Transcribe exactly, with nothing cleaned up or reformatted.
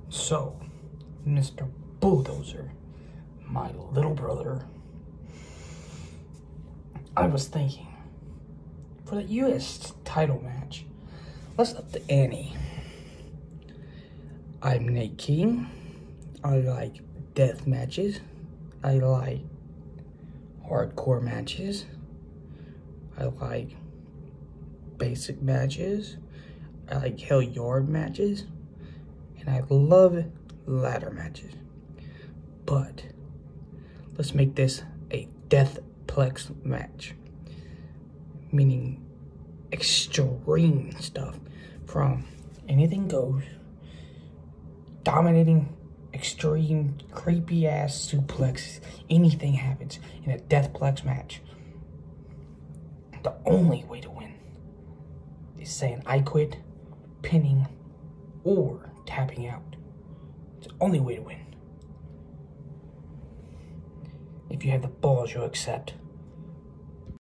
So, Mister Bulldozer, my little brother, I was thinking, for the U S title match, let's up the ante. I'm Nate King. I like death matches. I like hardcore matches. I like basic matches. I like hell yard matches. And I love ladder matches. But let's make this a deathplex match. Meaning extreme stuff from anything goes, dominating, extreme, creepy ass suplexes. Anything happens in a deathplex match. The only way to win is saying I quit, pinning, or tapping out. It's the only way to win. If you have the balls, you'll accept.